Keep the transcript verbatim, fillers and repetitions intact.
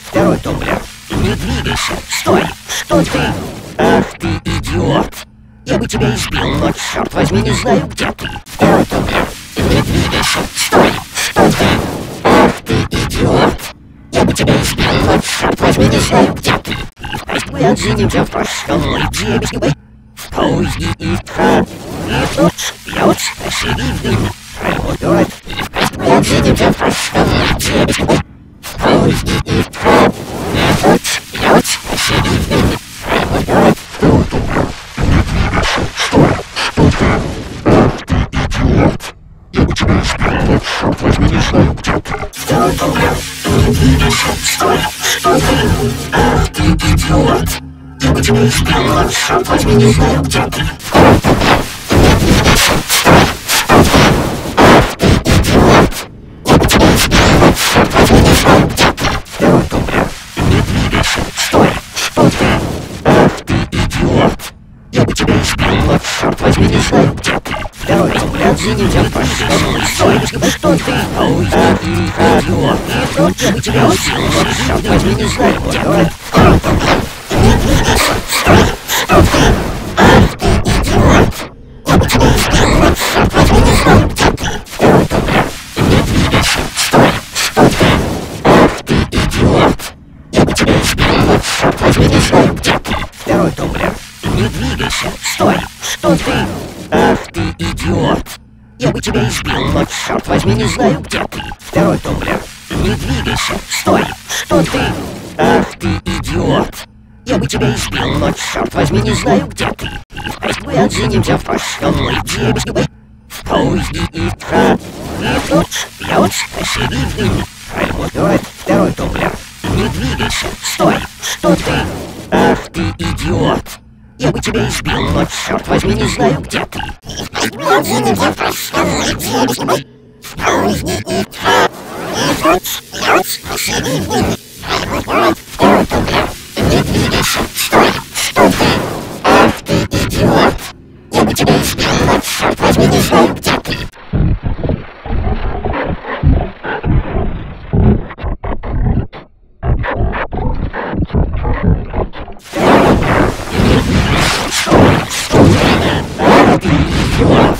Второй тумблер. Не двигайся. Стой. Что ты? Ах ты идиот. Я бы тебя избил, но, черт возьми, не знаю, где ты. Второй тумблер. Не двигайся. Стой. Что ты? Ах ты идиот. Я бы тебя избил, но, черт возьми, не знаю, где ты. Мы отженемся в прошлом, девочки, мы в поезде и ткань. И тут бьет очевидным работает. Мы отженемся в прошлом, девочки, мы в поезде и ткань. И тут бьет очевидным работает. Не двигайся, стой, что ты? Ах ты идиот. Я бы тебя избил, но, черт возьми, не знаю, где ты. Второй тумблер. Не двигайся, стой, что ты? Ах ты идиот. Я бы тебя избил, но, черт возьми, не знаю, где ты. Второй тумблер. Не двигайся, стой, что ты? Ах ты идиот. Я бы тебя избил, но, черт возьми, не знаю, где ты. Второй тумблер. Не двигайся, стой, что ты? Ах ты идиот. Я бы тебя избил, но, черт возьми, не знаю, где ты. Второй тумблер. Отженемся в прошлом. Стой, что ты? Ах ты идиот. И тут я бы тебя избил, но, черт возьми, не знаю, где ты. Второй тумблер. Не двигайся, стой, что ты? Ах ты идиот. Я бы тебя избил, но, черт возьми, не знаю, где ты. Второй тумблер. Не двигайся, стой, что ты? Ах ты идиот. Я бы тебя избил, но, черт возьми, не знаю, где ты. Второй тумблер. Не двигайся, стой, что ты? Ах ты идиот. Я бы тебя избил, но, черт возьми, не знаю, где ты. Второй тумблер. Не двигайся, стой, что ты? Ах ты идиот. Я бы тебя избил, но, черт возьми, не знаю, где ты. Мы отженемся в прошлом, девочки, мы в поезде и ткань. И тут бьет очевидным работает. Второй тумблер. Не двигайся, стой, что ты? Ах ты идиот. Я бы тебя избил, но, черт возьми, не знаю, где ты. Мы отженемся в прошлом, девочки, мы в поезде и ткань. И тут бьет очевидным работает. Второй тумблер. Не двигайся, стой, что ты? Ах ты идиот. Я бы тебя избил, но, черт возьми, не знаю, где ты. Не двигайся, стой, что ты? Ах ты идиот.